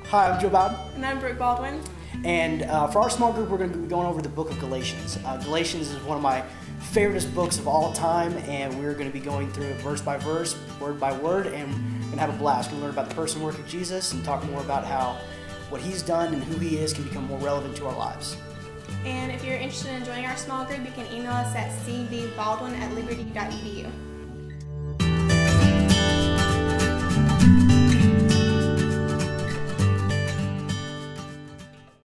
Hi, I'm Joe Bowden. And I'm Brooke Baldwin. And for our small group, we're going to be going over the book of Galatians. Galatians is one of my favorite books of all time, and we're going to be going through it verse by verse, word by word, and we're going to have a blast. We're going to learn about the person and work of Jesus and talk more about how what he's done and who he is can become more relevant to our lives. And if you're interested in joining our small group, you can email us at cvbaldwin@liberty.edu.